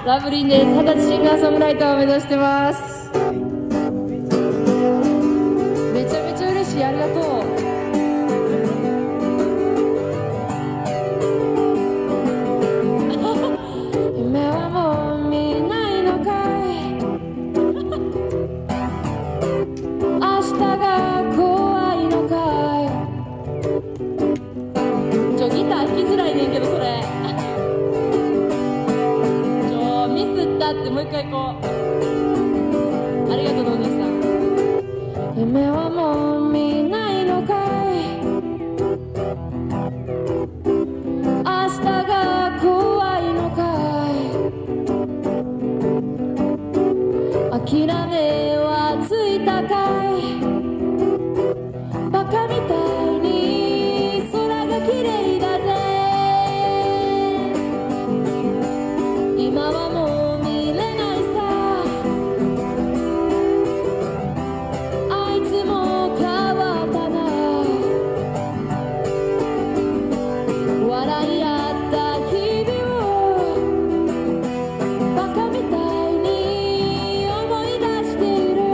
ラブリンです。20歳シンガーソングライターを目指してます。めちゃめちゃ嬉しい。ありがとう。夢はもう見ないのかい。明日が怖いのかい。ギター弾きづらいねんけど、それミスったってもう一回行こう。ありがとう、お兄さん。夢はもう見ないのかい。明日が怖いのかい。諦めはついたかい。バカみたいに空が綺麗だぜ。今はもう見れないさ。あいつも変わったな。笑い合った日々をバカみたいに思い出している。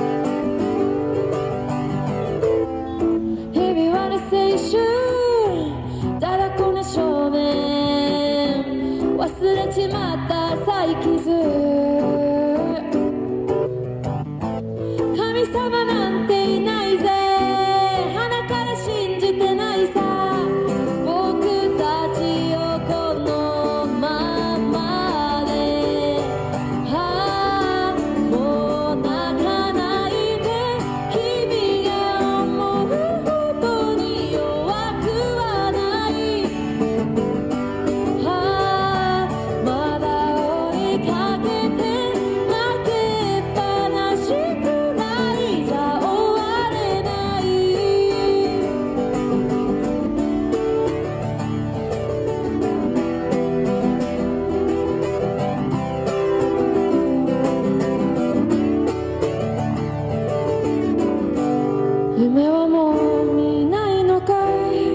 日々はね青春だらこね少年。忘れちまった再傷。神様なんていないぜ。鼻から信じてないさ。僕たちをこのままで。もう泣かないで。君が思うほどに弱くはない。まだ追いかけて負けっぱなしくらいじゃ終われない。夢はもう見ないのかい。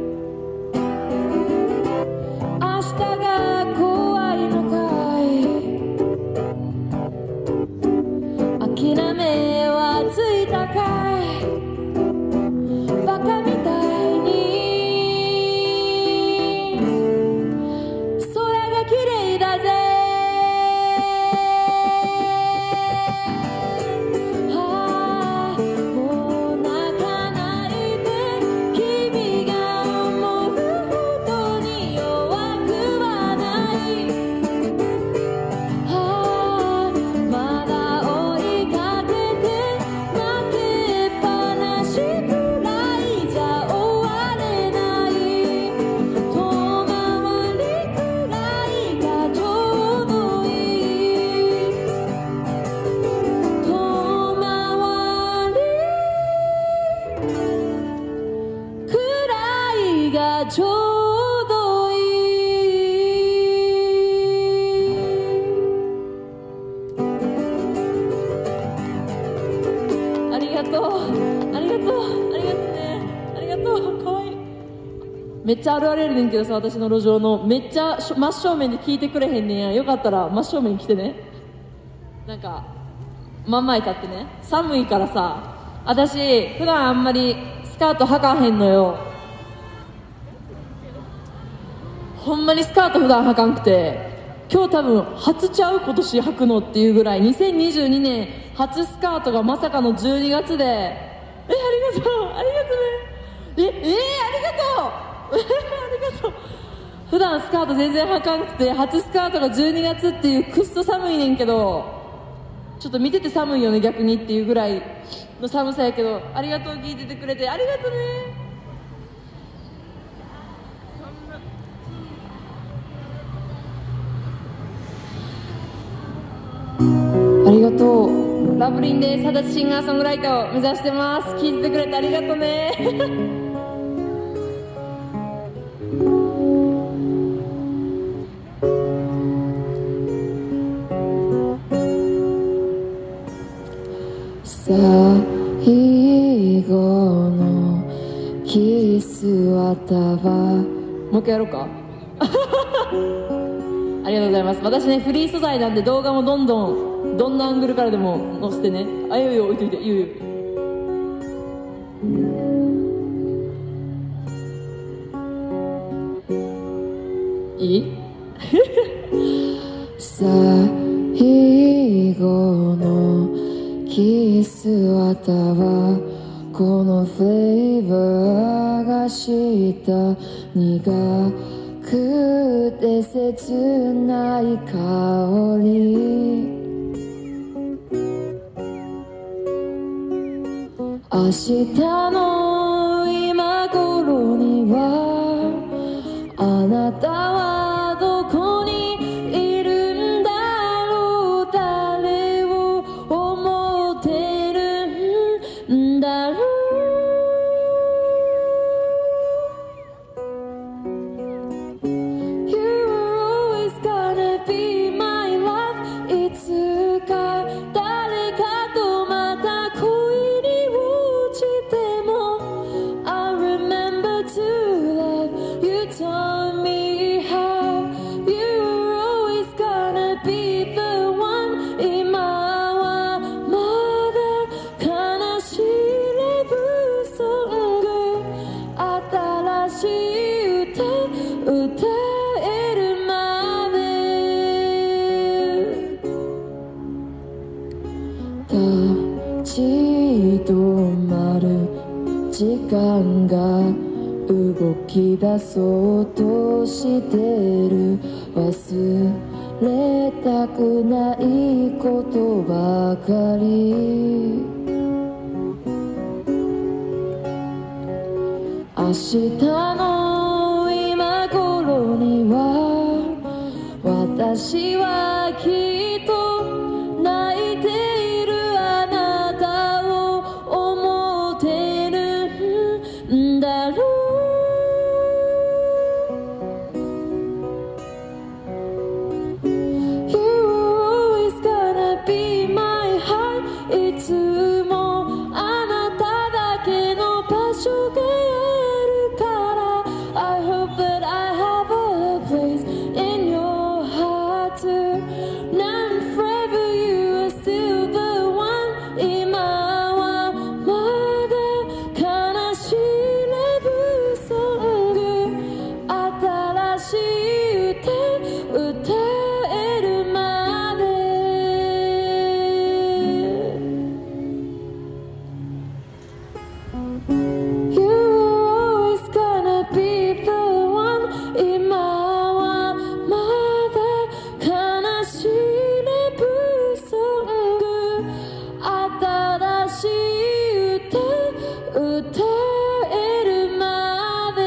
明日が怖いのかい。諦めはついたかい。バカみたいに空が綺麗だぜ。もう泣かないで。君が思うほどに弱くはない。まだ追いかけて負けっぱなしくらいじゃ終われない。遠回りくらいがちょうどいい。遠回りくらいがちょうどいい。ありがとう、ありがとう、ありがとうね、ありがとう。かわいい。めっちゃあるあるやねんけどさ、私の路上のめっちゃ真正面で聞いてくれへんねんや。よかったら真正面に来てね。なんか真ん前立ってね。寒いからさ、私普段あんまりスカート履かへんのよ。ほんまにスカート普段履かんくて、今日多分初ちゃう今年履くのっていうぐらい。2022年初スカートがまさかの12月で。ありがとう、ありがとうね。ありがとうありがとう。普段スカート全然履かんくて、初スカートが12月っていうくっそ寒いねんけど、ちょっと見てて寒いよね逆にっていうぐらいの寒さやけど、ありがとう。聞いててくれてありがとうね。ありがとう。ラブリンです。20歳シンガーソングライターを目指してます。聞いててくれてありがとうね。最後のキスはたば。もう一回やろうか。 ありがとうございます。私ね、フリー素材なんで動画もどんなアングルからでも載せてね。あ、いいよいいよ、置いといて、いいよいいよ。いい最後のキス綿はこのフレーバーがした苦くて切ない香り明日の今頃にはあなたはどこにいるんだろう誰を思ってるんだろういつか誰かとまた恋に落ちても I remember to love you told me how you were always gonna be the one 今はまだ悲しいラブソング新しい歌えるまで立ち止まる時間が動き出そうとしてる忘れたくないことばかり明日の今頃には私はきっと泣いているあなたを思ってるんだろう You were always gonna be my heart いつもあなただけの場所があるから I hope that I have a place in your heart too Now and forever you are still the one 今はまだ悲しいラブソング新しい歌えるまでYou were always gonna be the one 今はまだ悲しいラブソング新しい歌えるまで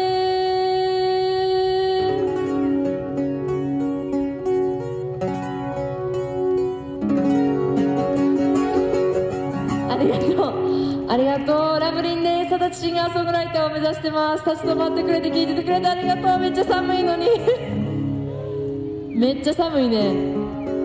ありがとうありがとうラブリンです。私シンガーソングライターを目指してます。立ち止まってくれて聞いててくれてありがとう。めっちゃ寒いのにめっちゃ寒いね。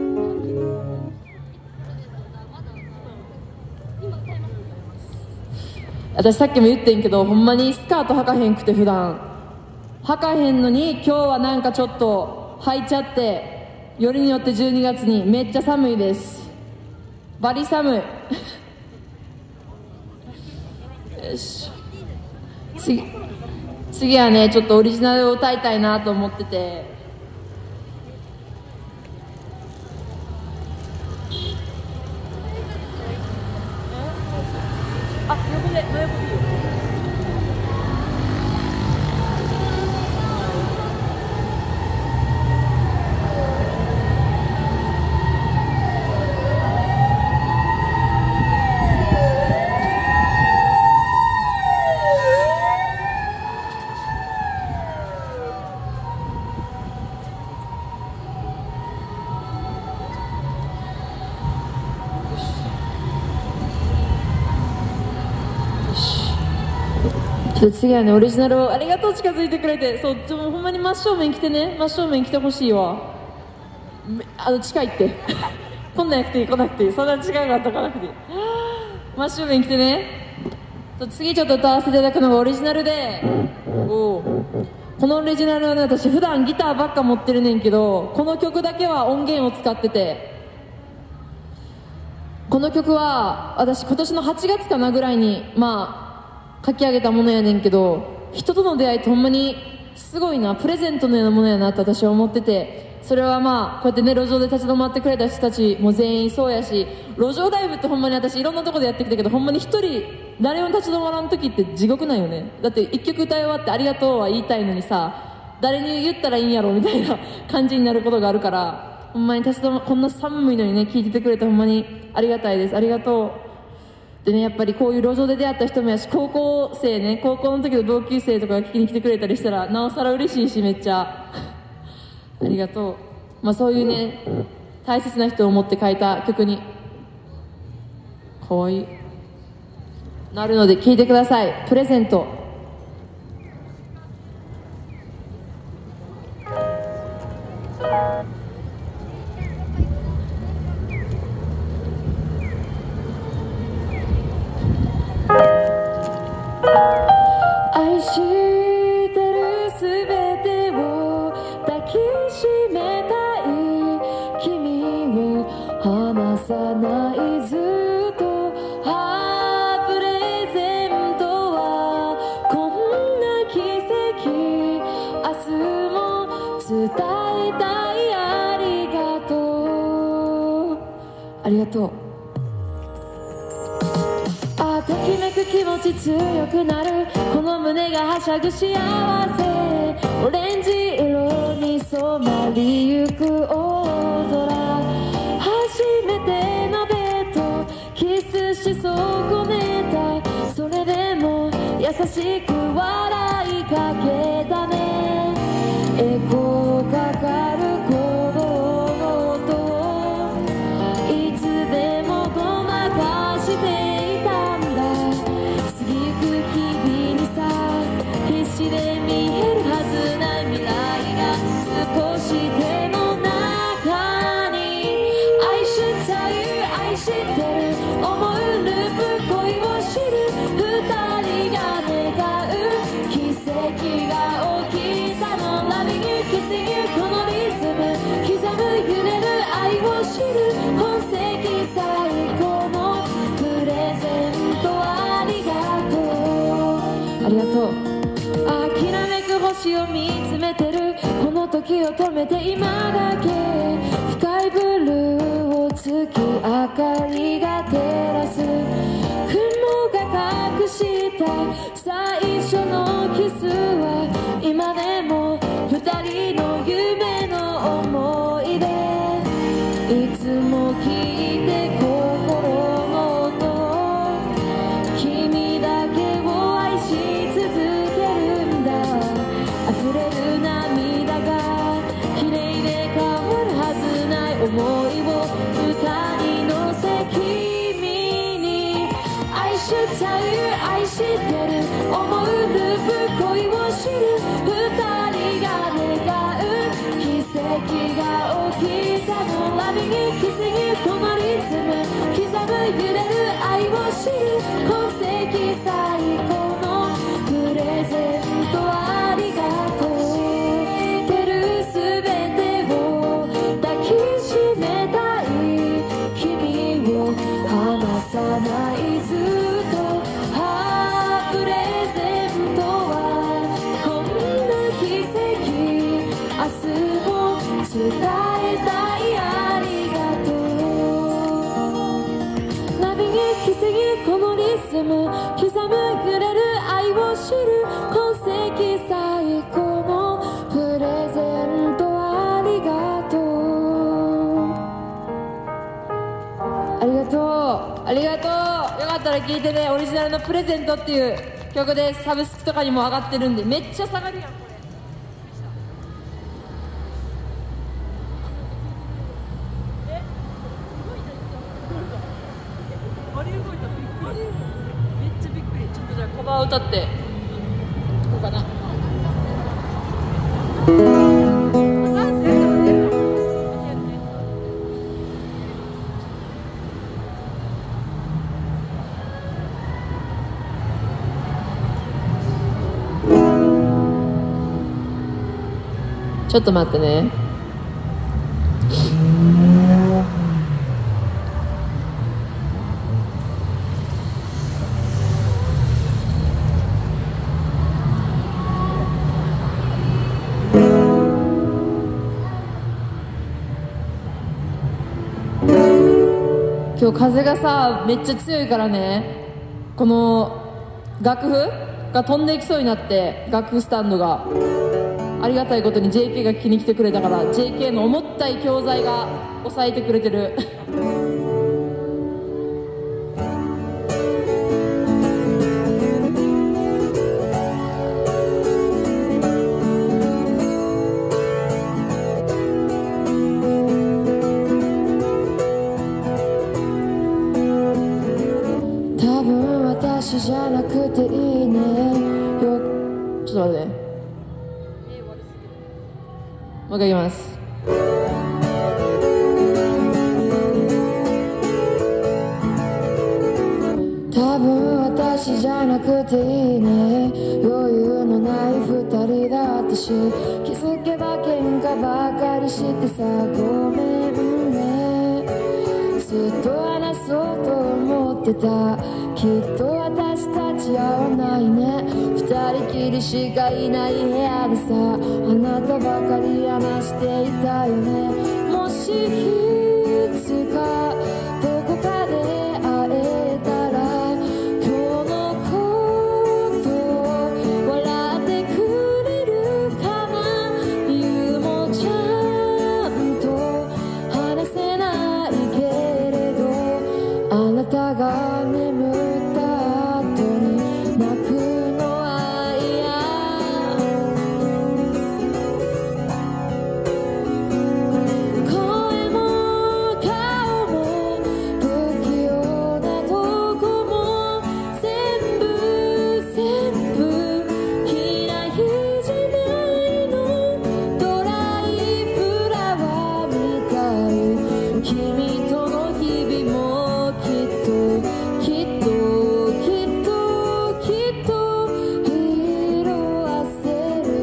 私さっきも言ってんけどほんまにスカート履かへんくて普段履かへんのに今日はなんかちょっと履いちゃってよりによって12月にめっちゃ寒いです。バリ寒いよし次はねちょっとオリジナルを歌いたいなと思っててあ、横で真横でいいよ次はねオリジナルをありがとう近づいてくれてそうほんまに真正面来てね真正面来てほしいわ近いってこんなんやくていい来なくていいそんな近いがあったかなくていい真正面来てね次ちょっと歌わせていただくのがオリジナルでこのオリジナルはね、私普段ギターばっか持ってるねんけど、この曲だけは音源を使ってて、この曲は私今年の8月かなぐらいに書き上げたものやねんけど、人との出会いってほんまにすごいな、プレゼントのようなものやなって私は思ってて、それはこうやってね、路上で立ち止まってくれた人たちも全員そうやし、路上ライブってほんまに私いろんなとこでやってきたけど、ほんまに一人誰も立ち止まらん時って地獄なんよね。だって一曲歌い終わってありがとうは言いたいのにさ、誰に言ったらいいんやろみたいな感じになることがあるから、ほんまにこんな寒いのにね、聞いててくれてほんまにありがたいです。ありがとう。でね、やっぱりこういう路上で出会った人もやし、高校の時の同級生とかが聞きに来てくれたりしたらなおさら嬉しいし、めっちゃありがとう。そういうね、大切な人を思って書いた曲にかわいいなるので聴いてください。プレゼント。愛してるすべてを抱きしめたい、君を離さないずっと。プレゼントはこんな奇跡、明日も伝えたい。ありがとう。ありがとう。ときめく気持ち強くなる、この胸がはしゃぐ幸せ、オレンジ色に染まりゆく大空、初めてのデートキスし損ねた、それでも優しく笑いかけたね。エコーかかる鼓動の音をいつでもごまかしてで見えるはずな未来が少しでも中に。愛したい愛してる思うループ恋を知る二人が願う奇跡が起きたの。ラビングキスユこのリズム刻む揺れる愛を知る本石最高のプレゼント。ありがとう。ありがとう。きらめく星を見つめてる、この時を止めて今だけ深いブルーを月明かりが照らす。雲が隠した最初のキスは今でも二人の夢の思い出。いつも聞いて心の音、君だけを愛し続ける。溢れる涙が綺麗で変わるはずない思いを歌に乗せ君に。愛したい愛してる思うループ恋を知る二人が願う奇跡が起きたの。ラビングキスにこのリズム刻む揺れる愛を知る本石最高のプレゼント。ありがとう。てるすべてを抱きしめたい、君を離さないずっと。プレゼントはこんな奇跡、明日も伝えたい。ありがとう。ナビに奇跡このリズム刻む揺れる愛を知る本石最高のプレゼント。ありがとう。ありがとう。ありがとう。よかったら聴いてね。オリジナルのプレゼントっていう曲でサブスクとかにも上がってるんでめっちゃ下がるやんこれ。めっちゃびっくり。ちょっとじゃあカバー歌っていこうかな。 ちょっと待ってね。今日風がさめっちゃ強いからね、この楽譜が飛んでいきそうになって、楽譜スタンドがありがたいことに JK が聞きに来てくれたから、 JK の重たい教材が抑えてくれてる多分私じゃなくていいねよ。ちょっと待ってね、もう一回いきます。多分私じゃなくていいね、余裕のない二人だったし、気づけば喧嘩ばかりしてさ、ごめんね。ずっと話そうと思ってた、きっと私たち合わないね。二人きりしかいない部屋でさ、あなたばかり話していたよね。もしいつかどこかで会えたら、今日のこと笑ってくれるかな。理由もちゃんと話せないけれど、あなたが眠った後に泣くのは嫌。声も顔も不器用なとこも全部嫌いじゃないの。ドライフラワーみたい、君との日々もきっと色あせる。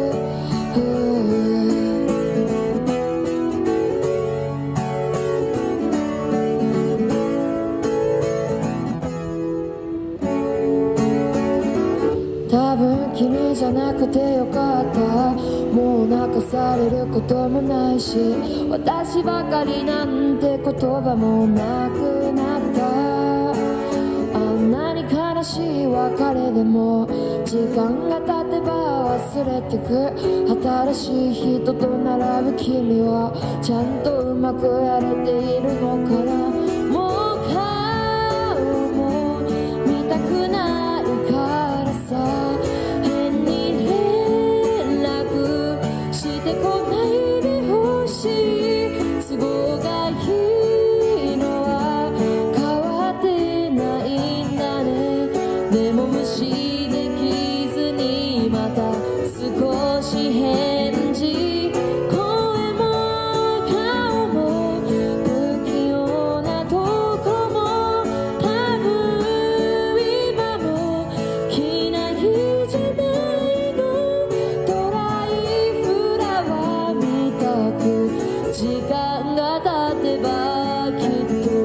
多分君じゃなくてよかった、もう泣かされることもないし、私ばかりなんて言葉もなくなった。あんなに悲しい別れでも時間が経てば忘れてく。新しい人と並ぶ君はちゃんとうまくやれているのかな。もう顔も見たくないからさ、変に連絡してこないでほしい。都合がいいのは変わってないんだね。でも無視できずにまた少し返事。声も顔も不器用なとこも多分今も嫌いじゃないの。ドライフラワーみたく時間が経てばきっと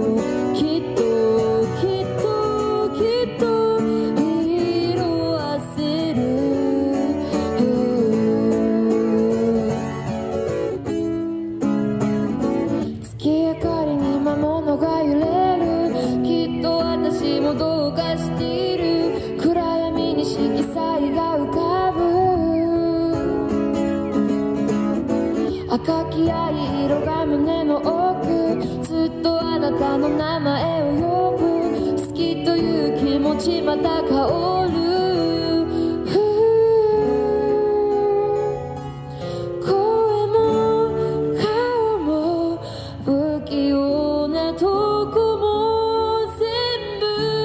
色あせる。月明かりに魔物が揺れる、きっと私もどうかしている。暗闇に色彩が浮かぶ、赤き藍色が胸の奥、ずっとあなたの名前を呼ぶ。好きという気持ちまた香る。声も顔も不器用なとこも全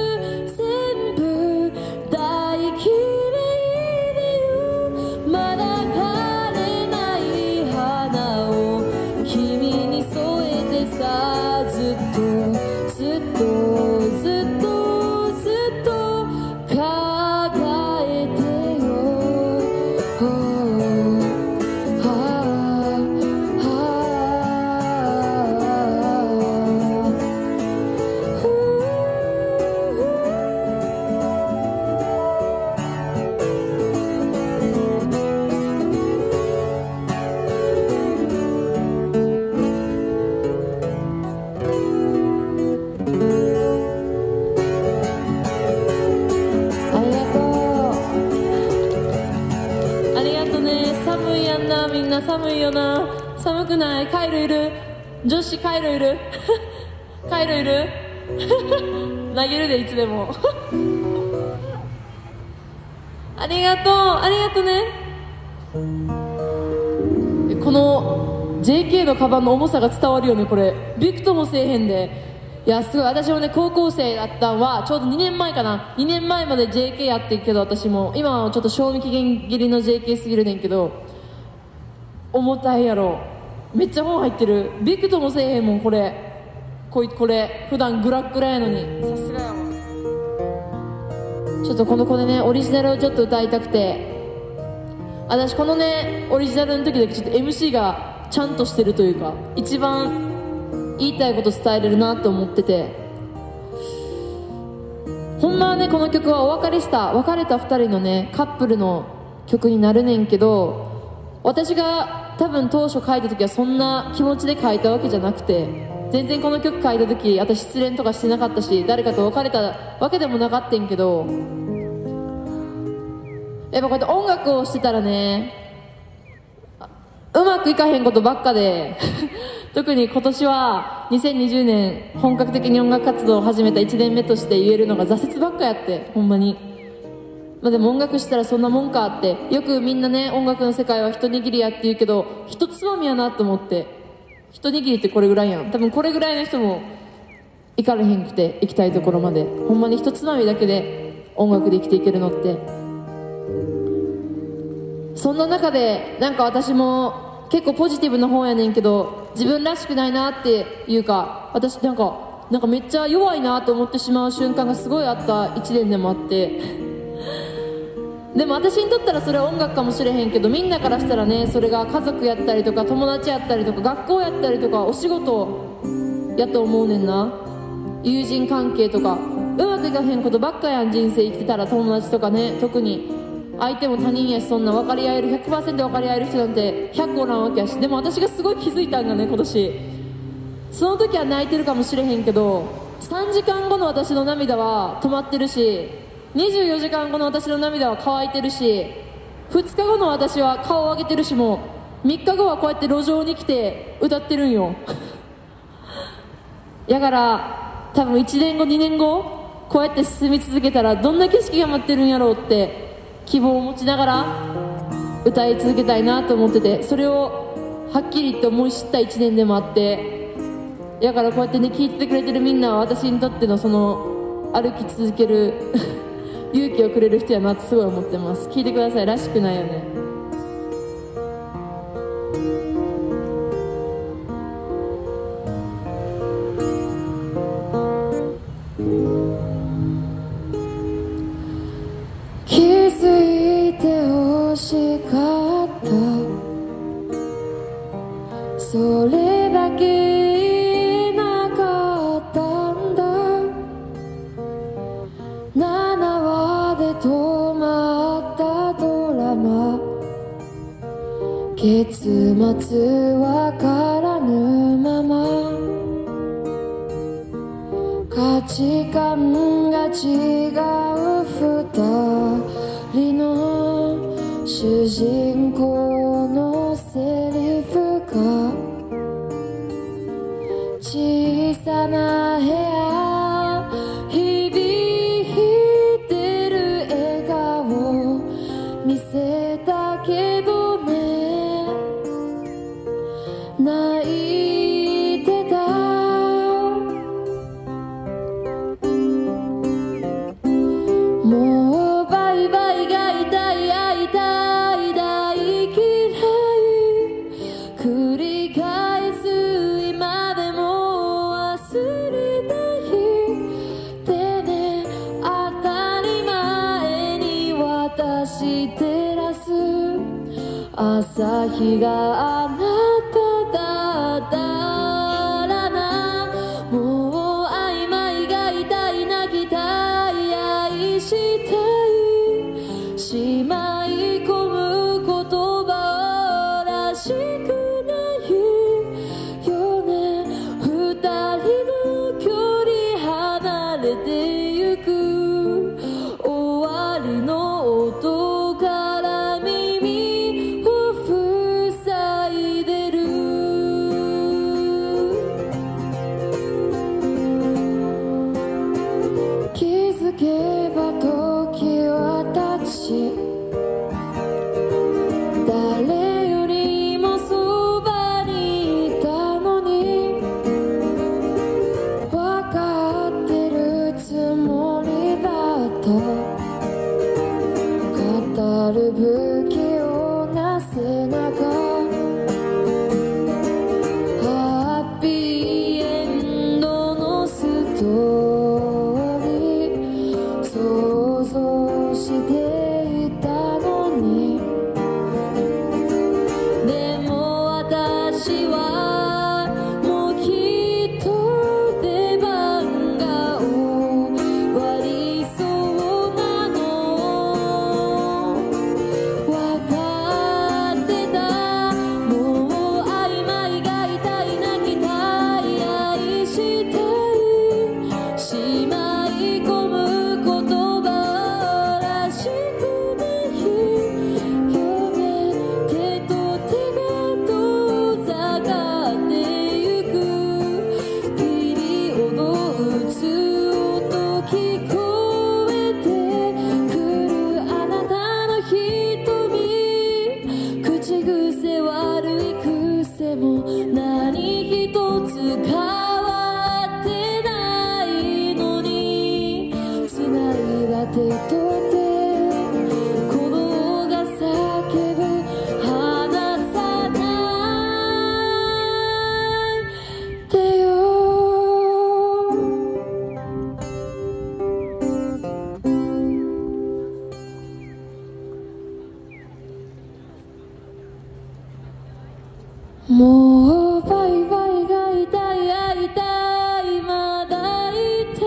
部大嫌いでよ。まだ枯れない花を君に添えてさ、ずっとかくない？カイロいる？女子カイロいる？カイロいる？投げるでいつでも。ありがとう、ありがとうね。この JK のカバンの重さが伝わるよね。これびくともせえへんで。いやすごい。私もね高校生だったんはちょうど2年前かな。2年前まで JK やってるけど、私も今はちょっと賞味期限切りの JK すぎるねんけど、重たいやろ。めっちゃ本入ってる。びくともせえへんもん。これこれ普段グラッグラやのに、さすがやわ。ちょっとこの子でねオリジナルをちょっと歌いたくて、私このねオリジナルの時だけちょっと MC がちゃんとしてるというか、一番言いたいこと伝えれるなと思ってて、ほんまはねこの曲は別れた2人のねカップルの曲になるねんけど、私が多分当初書いた時はそんな気持ちで書いたわけじゃなくて、全然この曲書いた時私失恋とかしてなかったし、誰かと別れたわけでもなかったんけど、やっぱこうやって音楽をしてたらねうまくいかへんことばっかで特に今年は2020年本格的に音楽活動を始めた1年目として言えるのが挫折ばっかやって、ほんまに。まあでも音楽したらそんなもんかって、よくみんなね音楽の世界は一握りやって言うけど、一つまみやなと思って。一握りってこれぐらいやん。多分これぐらいの人も行かれへんくて、行きたいところまでほんまに一つまみだけで音楽で生きていけるのって。そんな中でなんか私も結構ポジティブな方やねんけど、自分らしくないなっていうか、私なんかめっちゃ弱いなと思ってしまう瞬間がすごいあった1年でもあってでも私にとったらそれは音楽かもしれへんけど、みんなからしたらねそれが家族やったりとか友達やったりとか学校やったりとかお仕事やと思うねんな。友人関係とかうまくいかへんことばっかやん。人生生きてたら友達とかね、特に相手も他人やし、そんな分かり合える 100% 分かり合える人なんて100おらんわけやし。でも私がすごい気づいたんがね、今年その時は泣いてるかもしれへんけど、3時間後の私の涙は止まってるし、24時間後の私の涙は乾いてるし、2日後の私は顔を上げてるし、もう3日後はこうやって路上に来て歌ってるんよやから多分1年後2年後こうやって進み続けたらどんな景色が待ってるんやろうって希望を持ちながら歌い続けたいなと思ってて、それをはっきり言って思い知った1年でもあって、だからこうやってね聞いててくれてるみんなは私にとってのその歩き続ける勇気をくれる人やなってすごい思ってます。聞いてください。らしくないよね。気づいて欲しかった、それだけなかったんだ。7話で止まったドラマ、結末わからぬまま、価値観が違う2人の主人公のセリフが、小さな部屋響いてる笑顔見せたけどね、泣いてた。もうバイバイが痛い、会いたい、大嫌い、繰り返す今でも忘れないでね、当たり前に私照らす朝日があなただったらな、もう曖昧が痛い、泣きたい、愛したい、しまい込む言葉らしくないよね、二人の距離離れてゆく、終わりの音から耳を塞いでる。 づけば時は経ち、誰よりもそばにいたのに、分かってるつもりだった語る不器用な背中、ハッピーエンドのストーリー想像していたのに、でも私はもうきっと出番が終わりそうなの分かってた、もう曖昧が痛い泣きたい愛したいしまい込む言葉らしくないよね、手と手が遠ざかってゆく、ピリオド打つ音聞こえてくるあなたの瞳、口癖悪い癖も何一つ変わってないのに、繋いだ手と手、鼓動が叫ぶ離さないでよ。もうバイバイが痛い会いたいまだ痛い、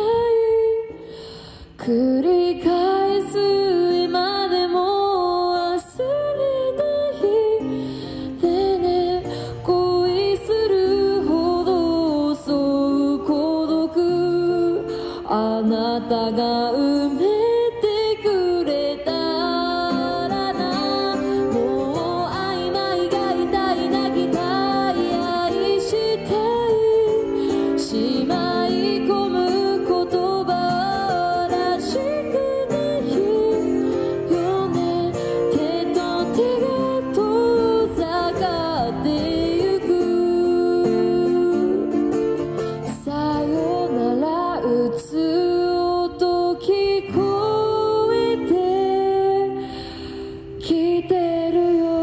繰り返す今でも忘れないでね、恋するほど襲う孤独、あなたが埋めてくれたらな、もう曖昧が痛い泣きたい愛したいしまい込む言葉らしくないよね、手と手が遠ざかってゆく、さよなら打つ音聞こえてきてるよ。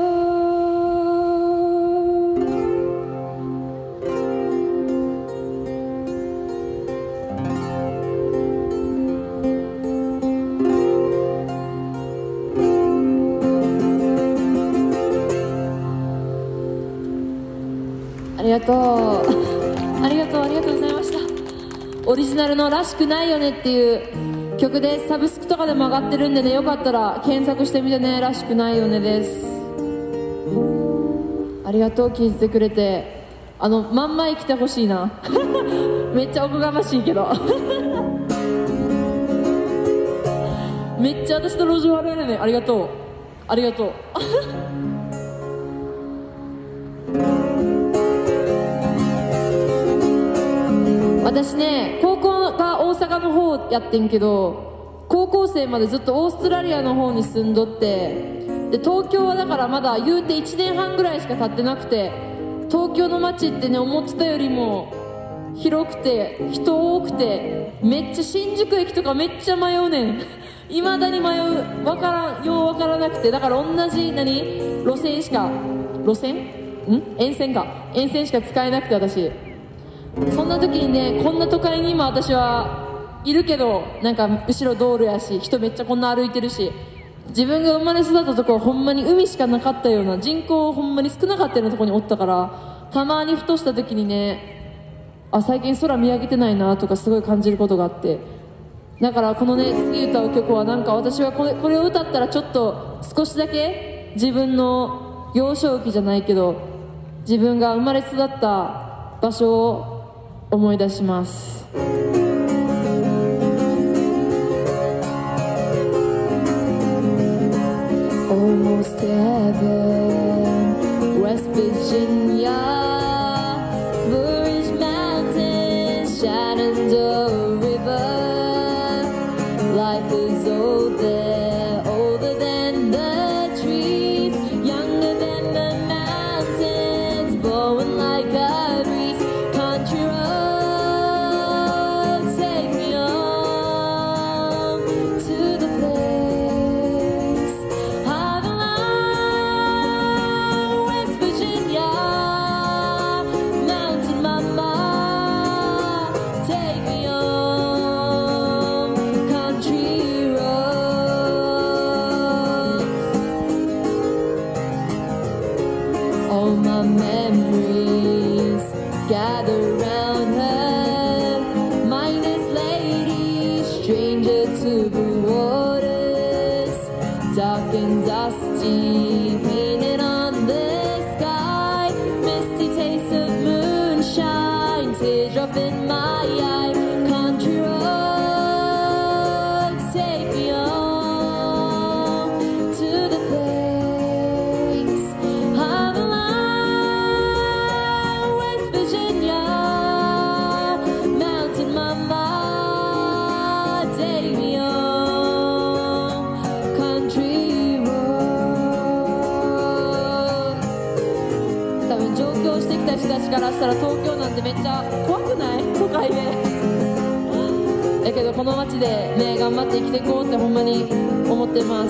ありがとうありがとうありがとうございました。オリジナルのらしくないよねっていう曲です。サブスクとかでも上がってるんでね、よかったら検索してみてね。らしくないよねです。ありがとう、聞いてくれて。まんま生きてほしいなめっちゃおこがましいけどめっちゃ私と路上歩いてね。ありがとうありがとう私ね、高校が大阪の方やってんけど、高校生までずっとオーストラリアの方に住んどって、で東京はだからまだ言うて1年半ぐらいしか経ってなくて、東京の街ってね、思ってたよりも広くて人多くて、めっちゃ新宿駅とかめっちゃ迷うねんいまだに迷う、ようわからなくて、だから同じ路線しか沿線しか使えなくて、私そんな時にね、こんな都会に今私はいるけど、なんか後ろ道路やし、人めっちゃこんな歩いてるし、自分が生まれ育ったところほんまに海しかなかったような、人口ほんまに少なかったようなところにおったから、たまにふとした時にね、最近空見上げてないなとかすごい感じることがあって、だからこのね、次歌う曲はなんか私はこれを歌ったらちょっと少しだけ自分の幼少期じゃないけど、自分が生まれ育った場所を思い出します。Almost heaven, West Virginia, Blue Ridge Mountains, Shenandoah River, Life is older, older than the trees, younger than the mountains, blowing like a breeze. Country roads, take me home to the place I belong. West Virginia, mountain mama, take me home. Country roads. All my memories gather round her, mindless lady, stranger to the waters, dark and dusty, painted on the sky, misty taste of moonshine, teardrop in my eye. Country roads, take me home to the place I belong. West Virginia, mountain mama, take me home. Country roads。多分上京してきた人たちからしたら東京なんてめっちゃ怖くない？都会で。だけどこの街でね、頑張って生きていこうってほんまに思ってます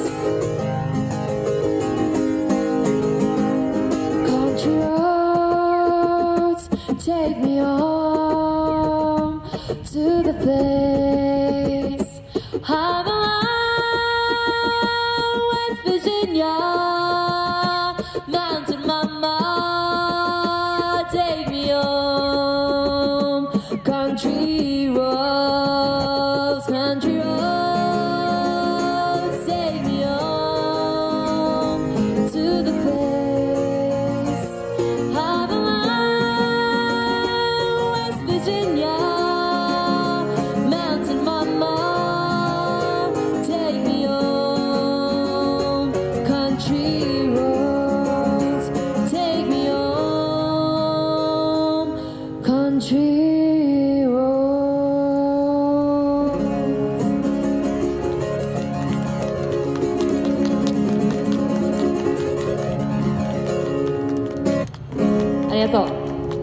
。Country roads, take me home to the place I belong. West Virginia, mountain mama, take me home. Country roads, country roads, take me home to the place I belong. West Virginia, mountain mama, take me home. Country roads, take me home. Country roads. ありがとう。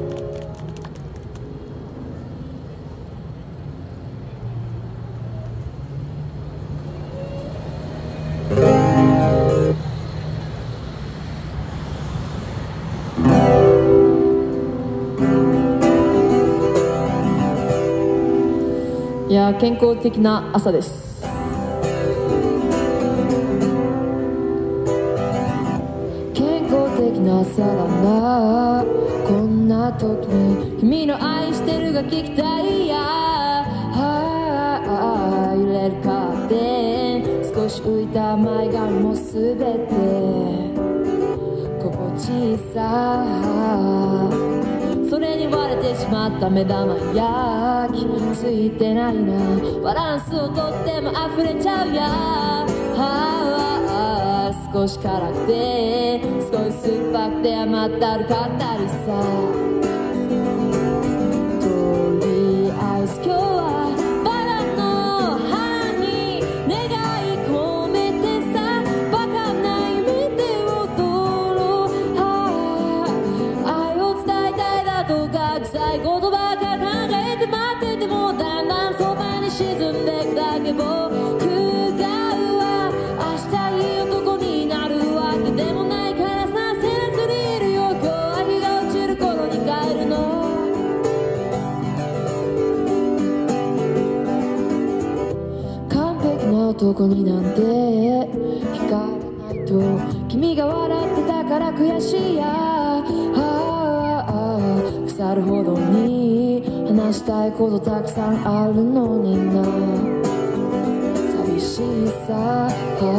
いやー、健康的な朝です。健康的な朝だな、こんな時に君の愛してるが聞きたいや。揺れるカーテン、少し浮いた前髪もすべて心地さ、それに割れてしまった目玉焼きついてないな、バランスをとっても溢れちゃうや。少し辛くて少し酸っぱくて甘ったるかったりさ、とりあえず今日はバラの花に願い込めてさ、バカな夢で踊ろう。愛を伝えたいだとか臭い言葉ばっか考えて待っててもだんだんそばに沈んでくだけ。僕が明日いい男になるわけでもないからさ、センスにいるよ。今日は日が落ちる頃に帰るの。完璧な男になんて光らないと、君が笑ってたから悔しいや。腐るほどに話したいことたくさんあるのにな、寂しいさ。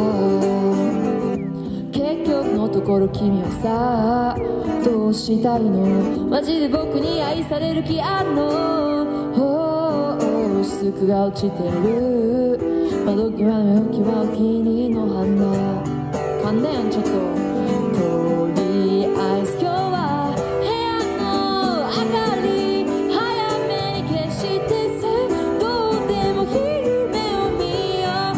結局のところ君はさ、どうしたいの？マジで僕に愛される気あんの？雫が落ちてる窓際のよきはお気に入りの花。噛んだやんちょっと。とりあえず今日は部屋の明かり早めに消してさ、どうでも昼目を見よう。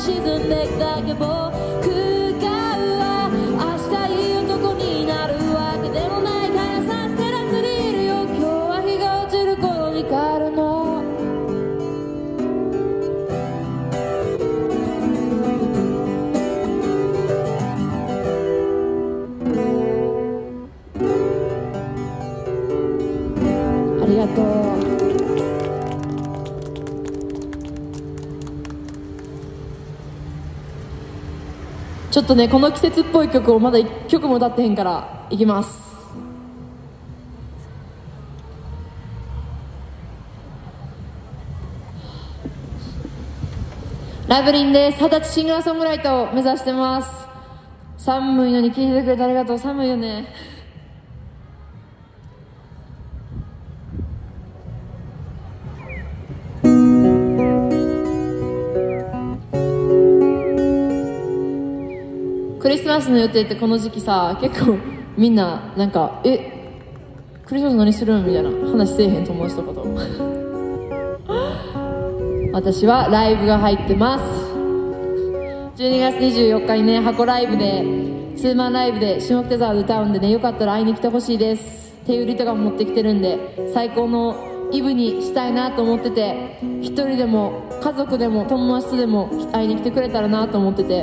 沈んでいくだけ僕が明日いい男になるわけでもないからさ照らすにいるよ今日は日が落ちる頃に帰るのありがとう。ちょっとねこの季節っぽい曲をまだ1曲も歌ってへんからいきます。ラブリンです。20歳シンガーソングライターを目指してます。寒いのに聴いてくれてありがとう。寒いよね。クリスマスの予定ってこの時期さ結構みんななんかクリスマス何するんみたいな話せえへん友達とかと私はライブが入ってます。12月24日にね箱ライブでツーマンライブで下北沢で歌うんでねよかったら会いに来てほしいです。手売りとかも持ってきてるんで最高のイブにしたいなと思ってて一人でも家族でも友達とでも会いに来てくれたらなと思ってて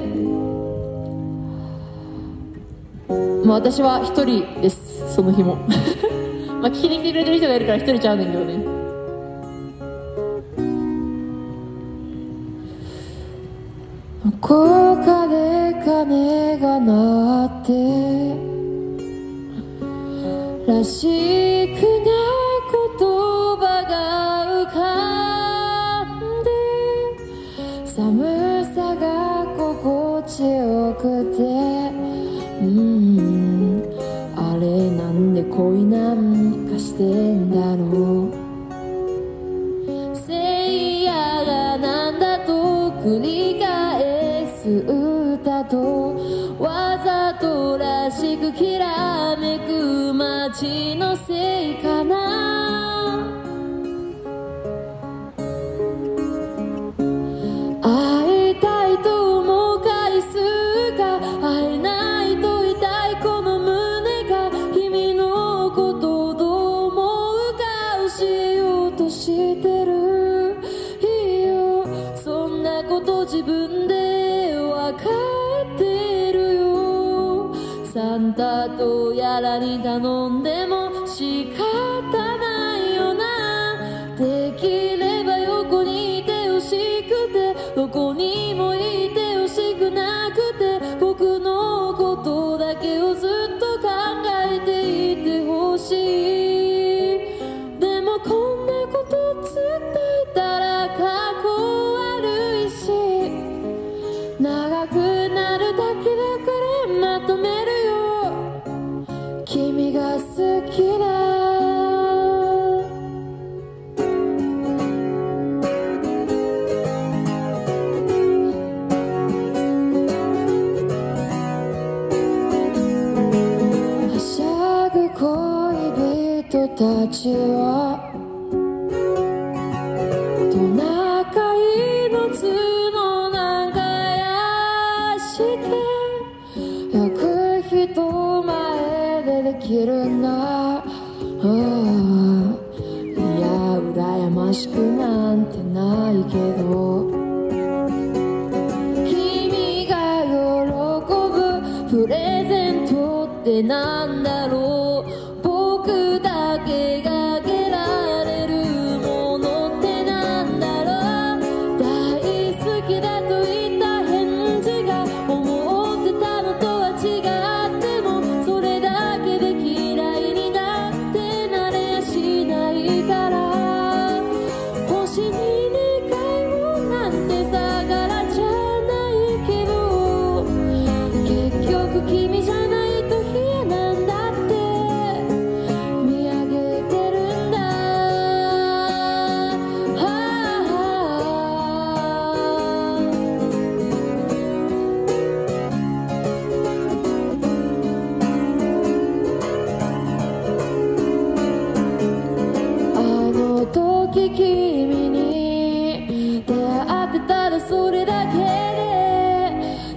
まあ私は一人です。その日もまあ聞きに来てくれてる人がいるから一人ちゃうねんけどね。どこかで鐘が鳴ってらしくない言葉が浮かんで寒さが心地よくてあれなんで恋なんかしてんだろう聖夜がなんだと繰り返す歌とわざとらしくきらめく街のせいかな会いたいと思う回数が会えないと痛いこの胸が君のことをどう思うか教えようとしてるいいよそんなこと自分で分かってるよサンタとやらに頼んでも仕方ないよなできれば横にいてほしくてどこにもいてほしくなくて僕のことだけをずっと考えていてほしいでもこんなこと伝えたらかっこ悪いし長くなるだけだからまとめるよ君が好きだはしゃぐ恋人たちはトナカイの角なんかやしてよく人前でできるんだいや羨ましくなんてないけど君が喜ぶプレゼントってなんだろう僕だけがあげられるものってなんだろう大好きだと言った返事が思ってたのとは違ってもそれだけで嫌いになってなれやしないから星に願いをなんて逆らっちゃないけど結局君じゃないと嫌なんだって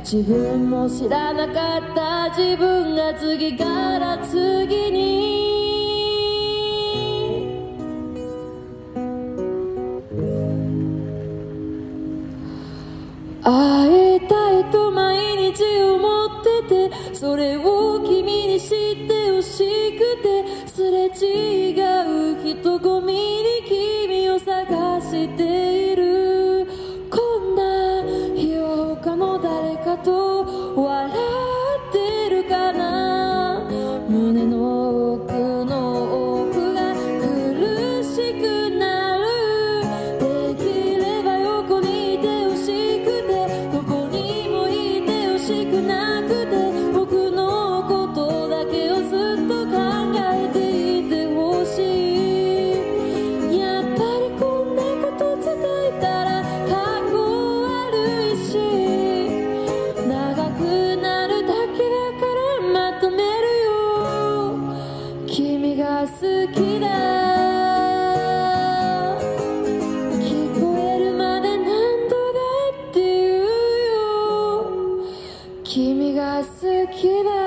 自分も知らなかった自分が次から次に会いたいと毎日思ってて、それを君に知ってほしくて、すれ違う人混みに君を探している。こんな日は他の誰かと笑ってるかな。胸の奥の奥が苦しくなる。できれば横にいてほしくて、どこにもいてほしくなくて、僕のことだけをずっと考えていてほしい。やっぱりこんなこと伝えたらかっこ悪いし、長くなるだけだからまとめるよ。君が好きだ、聞こえるまで何度だって言うよ。君が好きだ。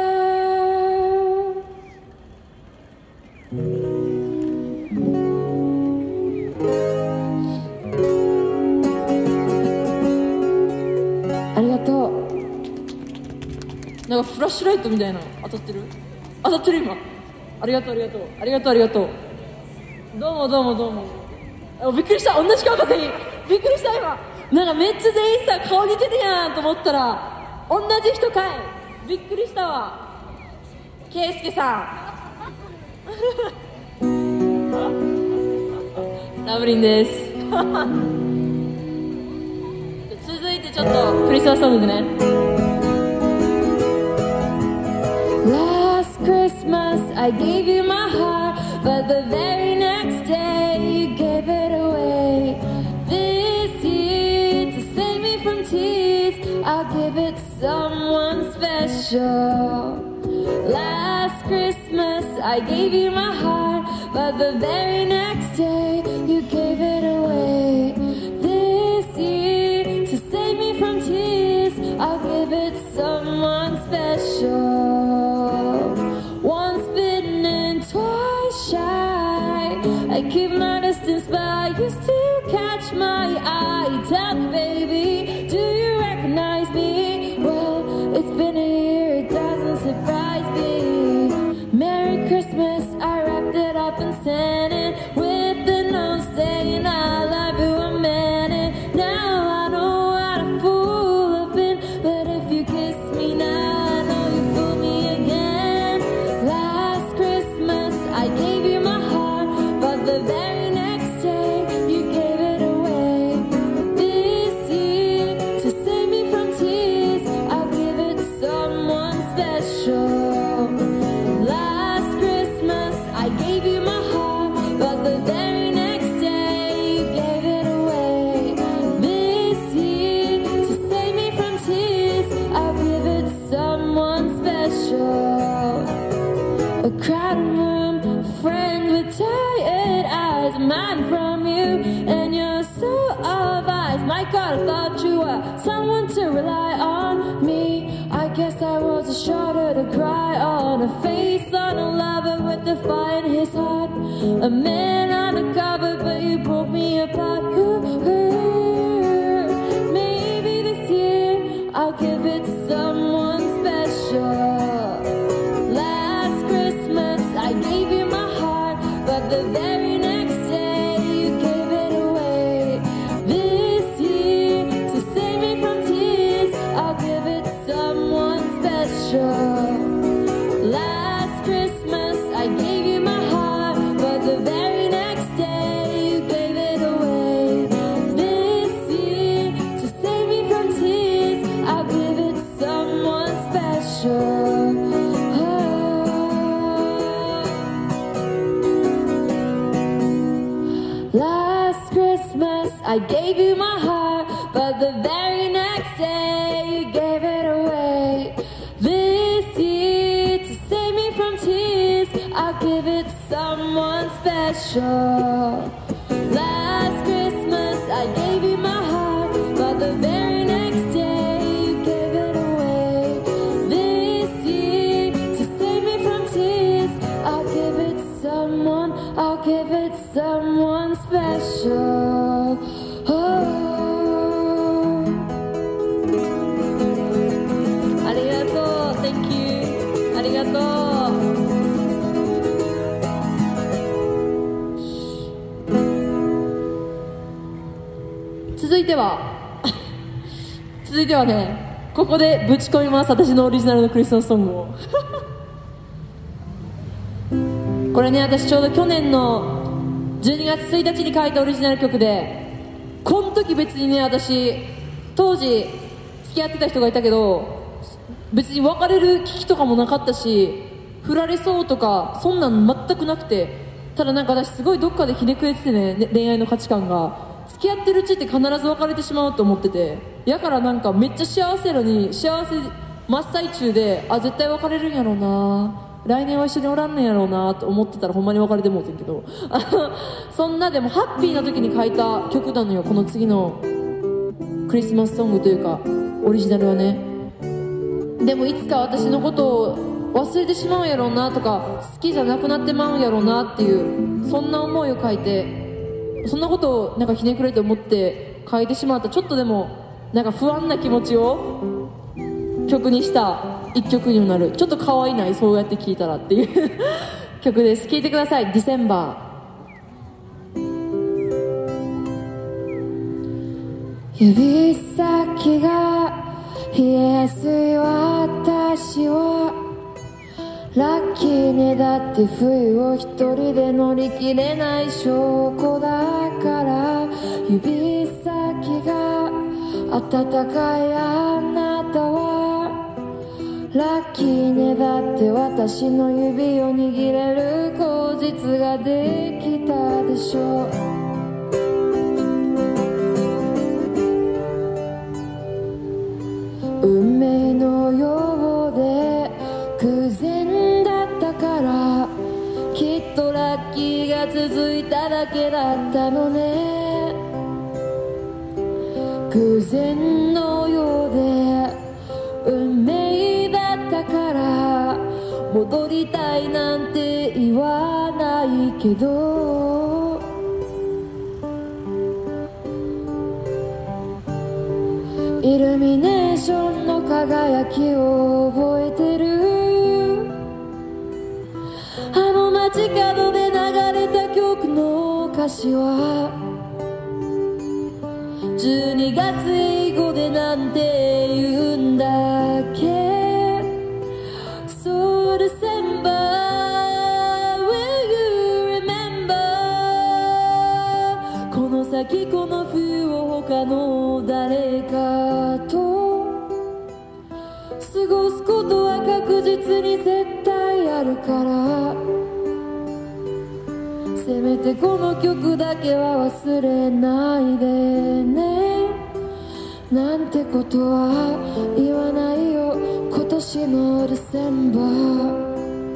ありがとう。なんかフラッシュライトみたいなの当たってる？当たってる今。ありがとうありがとうありがとうありがとう。どうもどうもどうも。あ、びっくりした。同じ顔が全員。びっくりした今。なんかめっちゃ全員さ顔似てるやんと思ったら同じ人かい。びっくりしたわ。ケイスケさん。ラブリンです。続いてちょっとクリスマスソングね。Last Christmas I gave you my heart, but the very next day you gave it away. This year to save me from tears, I'll give it to someone special. Last Christmas I gave you my heart, but the very next day you gave it away. This year to save me from tears, I'll give it to someone special. Once bitten and twice shy, I keep my distance, but I used to catch my eye. Tell me, baby, do you recognize me? Well, it's been a year, it doesn't surprise me. Merry Christmas, I wrapped it up and sent it with the note saying I love you, I meant it. Now I know what a fool I've been, but if you kiss me now, I know you fool me again. Last Christmas I gave you my heart, but the very next day you gave it away. This year to save me from tears, I'll give it to someone special. Last Christmas I gave you my heart, but the very next day you gave it away. This year to save me from tears, I'll give it to someone special. A crowded room, a friend with tired eyes, a man from you, and you're so of eyes. My God, I thought you were someone to rely on. Me, I guess I was a shoulder to cry on, a face on a lover with the fire in his heart, a man undercover, but you broke me apart. Maybe this year I'll give it to someone special. Last Christmas I gave you my heart, but the very next day you gave it away. This year to save me from tears, I'll give it to someone special. Last Christmas I gave you my heart, but the very next day you gave it away. This year to save me from tears, I'll give it to someone special. Last Christmas I gave you my heart, but the very next day you gave it away. This year to save me from tears, I'll give it to someone special. Last Christmas I gave you my heart, but the very next day you gave ては続いてはね、ここでぶち込みます。私のオリジナルのクリスマスソングをこれね、私ちょうど去年の12月1日に書いたオリジナル曲で、この時別にね、私当時付き合ってた人がいたけど、別に別れる危機とかもなかったし、振られそうとかそんなん全くなくて、ただなんか私すごいどっかでひねくれててね、恋愛の価値観が、付き合ってるうちって必ず別れてしまうと思ってて、やからなんかめっちゃ幸せのに、幸せ真っ最中で、あ、絶対別れるんやろうな、来年は一緒におらんねんやろうなと思ってたら、ほんまに別れてもうてんけどそんなでもハッピーな時に書いた曲なのよ、この次のクリスマスソングというかオリジナルはね。でもいつか私のことを忘れてしまうんやろうなとか、好きじゃなくなってまうんやろうなっていう、そんな思いを書いて、そんなことをなんかひねくれて思って書いてしまった、ちょっとでもなんか不安な気持ちを曲にした一曲にもなる、ちょっと可愛いない、そうやって聴いたらっていう曲です。聴いてください。ディセンバー。指先が冷えやすい私はラッキーね、だって冬を一人で乗り切れない証拠だから。指先が暖かいあなたはラッキーね、だって私の指を握れる口実ができたでしょう。運命のようで偶然だったから、きっとラッキーが続いただけだったのね。偶然のようで運命だったから、戻りたいなんて言わないけど、イルミネーションの輝きを覚えてる。あの街角で流れた曲の歌詞は、12月英語でなんて言うんだっけ。 So December will you remember、 この先この冬を他の誰かと過ごすことは確実に絶対あるから、せめてこの曲だけは忘れないでね、なんてことは言わないよ今年のディセンバー。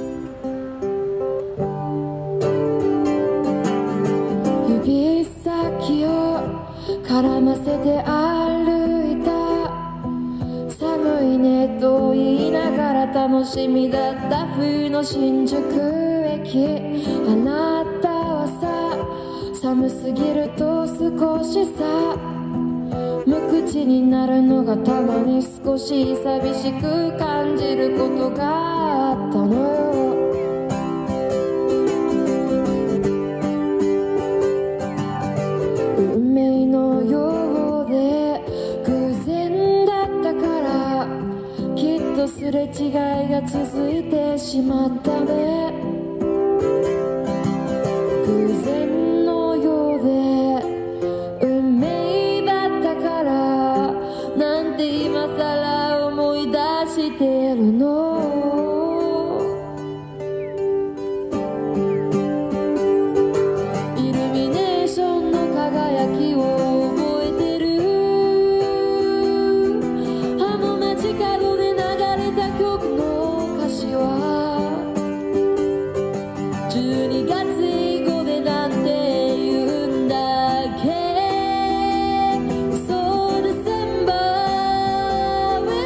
指先を絡ませて歩いた、寒いねと言いながら楽しみだった冬の新宿駅。あなたはさ、寒すぎると少しさ無口になるのがたまに少し寂しく感じることがあったのよ。運命のようで偶然だったから、きっとすれ違いが続いてしまったね。偶然のようで運命だったから、なんて今さら思い出してるの。イルミネーションの輝きを覚えてる。あの街角で流れた曲の歌詞は、12月英語でなんて言うんだっけ。 So December will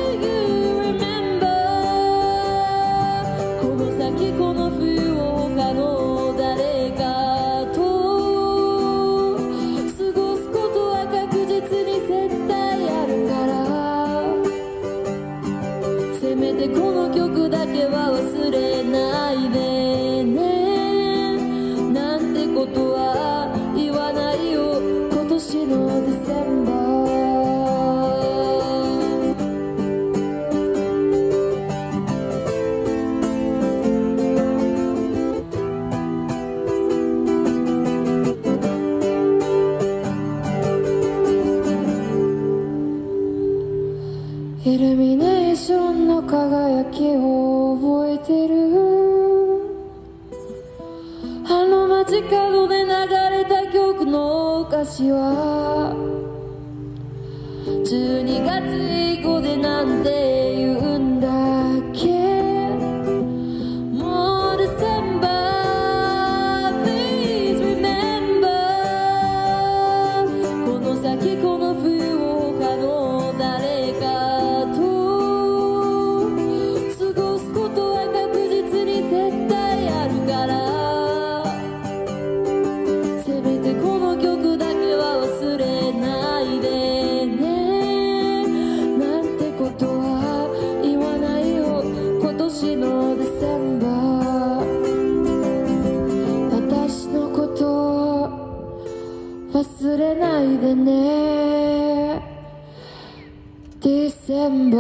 イルミネーションの輝きを覚えてる。あの街角で流れた曲の歌詞は12月以降でなんて言うんだっけ。もう December please remember この先この冬を他の誰かと過ごすことは確実に絶対あるから、せめてこの曲だけは忘れないでねなんてことは言わないよ今年のデセンバー。私のこと忘れないでねデセンバ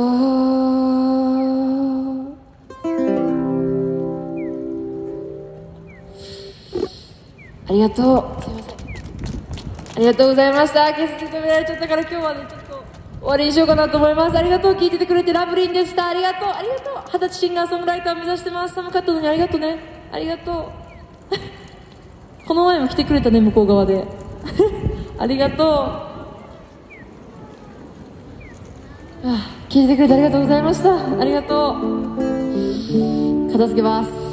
ー。ありがとう。すいません。ありがとうございました。ゲストに止められちゃったから今日はねちょっと終わりにしようかなと思います。ありがとう。聞いててくれてラブリンでした。ありがとう。ありがとう。20歳シンガーソングライター目指してます。寒かったのにありがとうね。ありがとう。この前も来てくれたね向こう側で。ありがとう。聞いててくれてありがとうございました。ありがとう。片付けます。